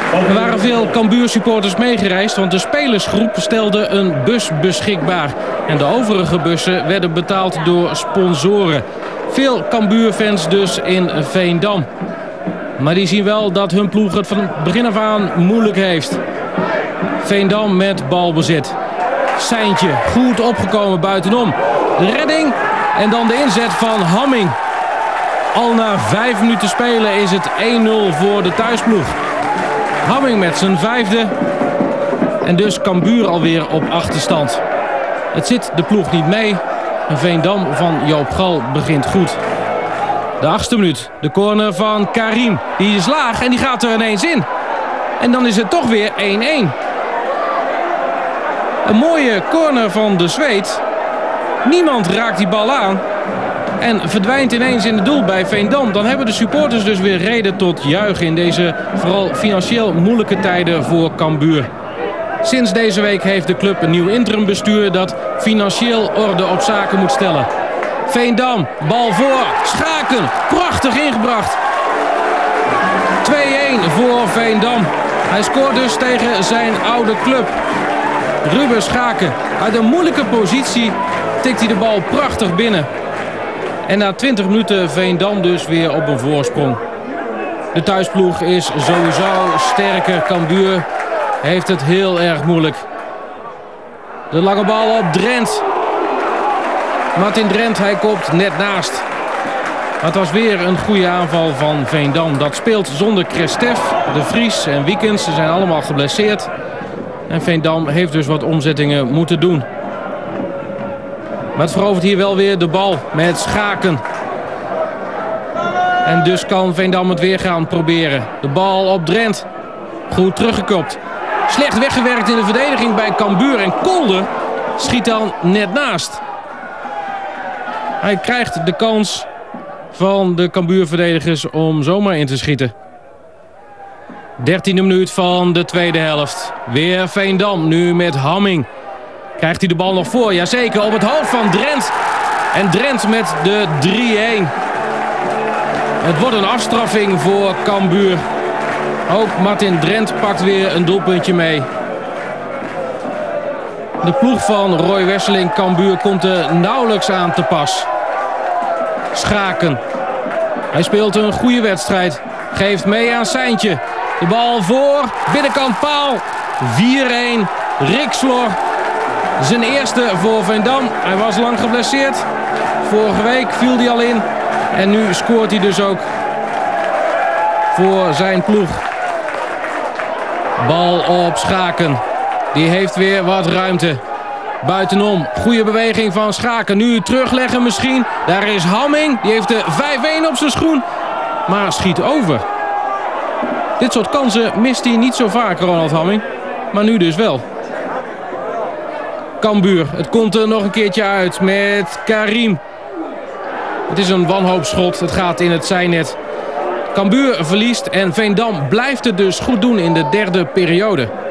Er waren veel Cambuur supporters meegereisd, want de spelersgroep stelde een bus beschikbaar. En de overige bussen werden betaald door sponsoren. Veel Cambuur-fans dus in Veendam. Maar die zien wel dat hun ploeg het van begin af aan moeilijk heeft. Veendam met balbezit. Seintje goed opgekomen buitenom. De redding en dan de inzet van Hamming. Al na 5 minuten spelen is het 1-0 voor de thuisploeg. Hamming met zijn 5e. En dus Cambuur alweer op achterstand. Het zit de ploeg niet mee. En Veendam van Joop Gal begint goed. De 8e minuut. De corner van Karim. Die is laag en die gaat er ineens in. En dan is het toch weer 1-1. Een mooie corner van de Zweed. Niemand raakt die bal aan. En verdwijnt ineens in het doel bij Veendam. Dan hebben de supporters dus weer reden tot juichen in deze vooral financieel moeilijke tijden voor Cambuur. Sinds deze week heeft de club een nieuw interimbestuur dat financieel orde op zaken moet stellen. Veendam, bal voor, Schaken, prachtig ingebracht. 2-1 voor Veendam. Hij scoort dus tegen zijn oude club. Ruben Schaken, uit een moeilijke positie tikt hij de bal prachtig binnen. En na 20 minuten Veendam dus weer op een voorsprong. De thuisploeg is sowieso sterker. Cambuur heeft het heel erg moeilijk. De lange bal op Drent. Martin Drent, hij kopt net naast. Maar het was weer een goede aanval van Veendam. Dat speelt zonder Christef, De Vries en Wiekens. Ze zijn allemaal geblesseerd. En Veendam heeft dus wat omzettingen moeten doen. Maar het verovert hier wel weer de bal met Schaken. En dus kan Veendam het weer gaan proberen. De bal op Drent. Goed teruggekopt. Slecht weggewerkt in de verdediging bij Cambuur. En Kolder schiet dan net naast. Hij krijgt de kans van de Cambuur-verdedigers om zomaar in te schieten. 13e minuut van de tweede helft. Weer Veendam, nu met Hamming. Krijgt hij de bal nog voor? Jazeker, op het hoofd van Drent. En Drent met de 3-1. Het wordt een afstraffing voor Cambuur. Ook Martin Drent pakt weer een doelpuntje mee. De ploeg van Roy Wesseling Cambuur komt er nauwelijks aan te pas. Schaken. Hij speelt een goede wedstrijd. Geeft mee aan Seintje. De bal voor. Binnenkant paal. 4-1. Rick Slor. Zijn eerste voor Veendam. Hij was lang geblesseerd. Vorige week viel hij al in. En nu scoort hij dus ook voor zijn ploeg. Bal op Schaken. Die heeft weer wat ruimte. Buitenom. Goede beweging van Schaken. Nu terugleggen misschien. Daar is Hamming. Die heeft de 5-1 op zijn schoen. Maar schiet over. Dit soort kansen mist hij niet zo vaak, Ronald Hamming. Maar nu dus wel. Cambuur. Het komt er nog een keertje uit met Karim. Het is een wanhoopsschot. Het gaat in het zijnet. Cambuur verliest en Veendam blijft het dus goed doen in de derde periode.